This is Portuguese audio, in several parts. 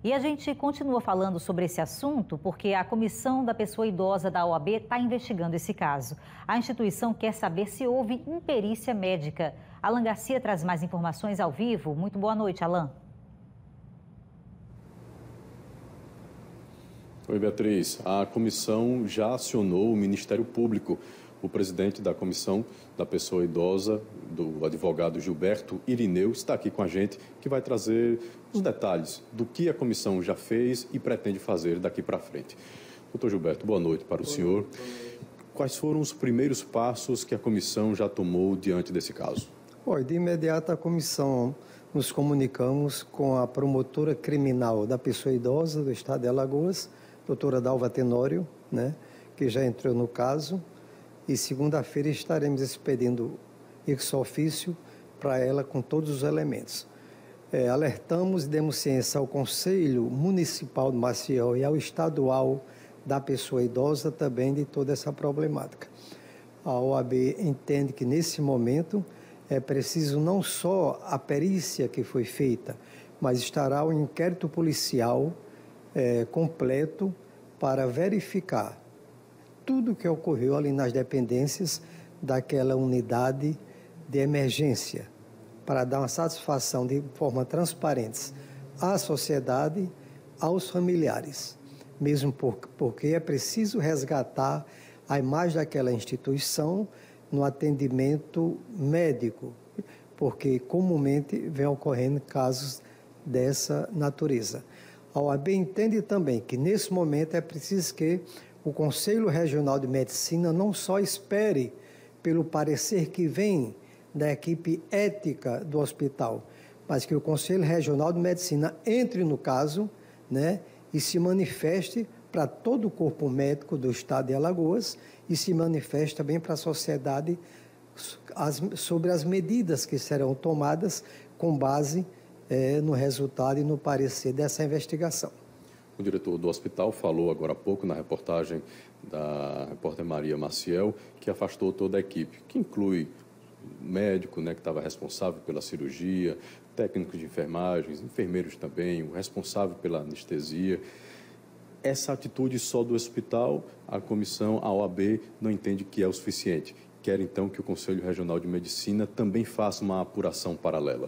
E a gente continua falando sobre esse assunto porque a Comissão da Pessoa Idosa da OAB está investigando esse caso. A instituição quer saber se houve imperícia médica. Alan Garcia traz mais informações ao vivo. Muito boa noite, Alan. Oi, Beatriz. A comissão já acionou o Ministério Público. O presidente da Comissão da Pessoa Idosa, do advogado Gilberto Irineu, está aqui com a gente, que vai trazer os detalhes do que a comissão já fez e pretende fazer daqui para frente. Doutor Gilberto, boa noite para o senhor. Quais foram os primeiros passos que a comissão já tomou diante desse caso? De imediato, a comissão nos comunicamos com a promotora criminal da pessoa idosa do estado de Alagoas, doutora Dalva Tenório, que já entrou no caso. E segunda-feira estaremos expedindo ex-ofício para ela com todos os elementos. Alertamos e demos ciência ao Conselho Municipal de Maceió e ao Estadual da Pessoa Idosa também de toda essa problemática. A OAB entende que nesse momento é preciso não só a perícia que foi feita, mas estará o inquérito policial completo para verificar tudo o que ocorreu ali nas dependências daquela unidade de emergência, para dar uma satisfação de forma transparente à sociedade, aos familiares, mesmo porque é preciso resgatar a imagem daquela instituição no atendimento médico, porque comumente vem ocorrendo casos dessa natureza. A OAB entende também que nesse momento é preciso que o Conselho Regional de Medicina não só espere pelo parecer que vem da equipe ética do hospital, mas que o Conselho Regional de Medicina entre no caso, e se manifeste para todo o corpo médico do estado de Alagoas e se manifeste também para a sociedade sobre as medidas que serão tomadas com base no resultado e no parecer dessa investigação. O diretor do hospital falou agora há pouco na reportagem da repórter Maria Maciel que afastou toda a equipe, que inclui o médico, que estava responsável pela cirurgia, técnicos de enfermagem, enfermeiros também, o responsável pela anestesia. Essa atitude só do hospital, a comissão, a OAB, não entende que é o suficiente. Quer então que o Conselho Regional de Medicina também faça uma apuração paralela.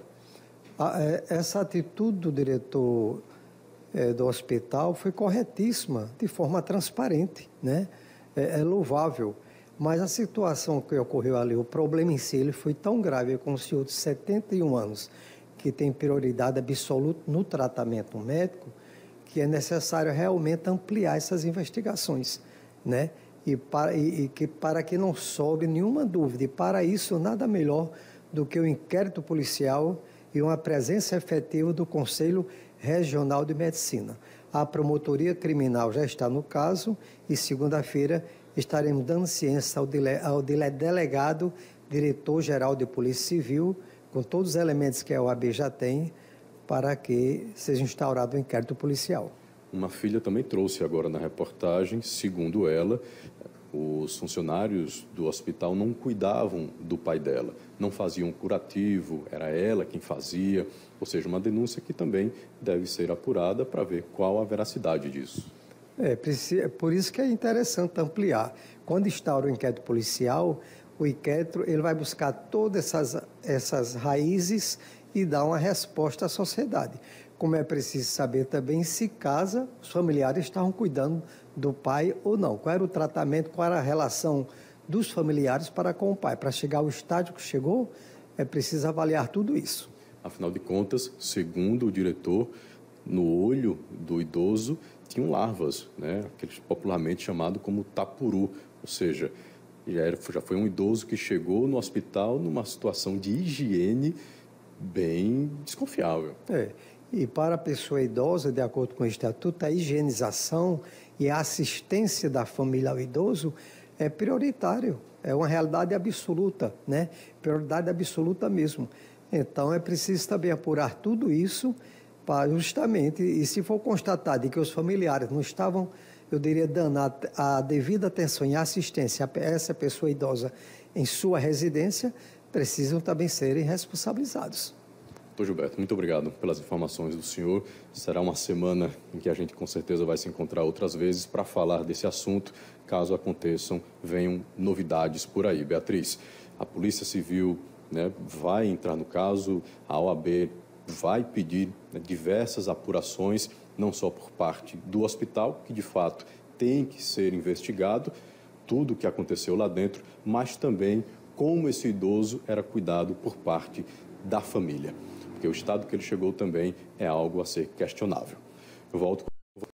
Essa atitude do diretor do hospital foi corretíssima, de forma transparente, é louvável. Mas a situação que ocorreu ali, o problema em si, ele foi tão grave com um senhor de 71 anos, que tem prioridade absoluta no tratamento médico, que é necessário realmente ampliar essas investigações, E para que não sobre nenhuma dúvida, e para isso nada melhor do que o inquérito policial e uma presença efetiva do Conselho Regional de Medicina. A promotoria criminal já está no caso e segunda-feira estaremos dando ciência ao delegado, diretor-geral de Polícia Civil, com todos os elementos que a OAB já tem, para que seja instaurado o inquérito policial. Uma filha também trouxe agora na reportagem, segundo ela, os funcionários do hospital não cuidavam do pai dela, não faziam curativo, era ela quem fazia, ou seja, uma denúncia que também deve ser apurada para ver qual a veracidade disso. Por isso que é interessante ampliar. Quando instaura o inquérito policial, o inquérito ele vai buscar todas essas raízes e dar uma resposta à sociedade. Como é preciso saber também se casa os familiares estavam cuidando do pai ou não. Qual era o tratamento, qual era a relação dos familiares para com o pai. Para chegar ao estágio que chegou, é preciso avaliar tudo isso. Afinal de contas, segundo o diretor, no olho do idoso tinham larvas, aqueles popularmente chamado como tapuru, ou seja, já foi um idoso que chegou no hospital numa situação de higiene bem desconfiável. E para a pessoa idosa, de acordo com o Estatuto, a higienização e a assistência da família ao idoso é prioritário, é uma realidade absoluta, prioridade absoluta mesmo. Então, é preciso também apurar tudo isso para justamente, e se for constatado que os familiares não estavam, eu diria, dando a devida atenção e assistência a essa pessoa idosa em sua residência, precisam também serem responsabilizados. Doutor Gilberto, muito obrigado pelas informações do senhor. Será uma semana em que a gente com certeza vai se encontrar outras vezes para falar desse assunto, caso aconteçam, venham novidades por aí. Beatriz, a Polícia Civil, né, vai entrar no caso, a OAB vai pedir, né, diversas apurações, não só por parte do hospital, que de fato tem que ser investigado, tudo o que aconteceu lá dentro, mas também como esse idoso era cuidado por parte da família. Porque o estado que ele chegou também é algo a ser questionável. Eu volto.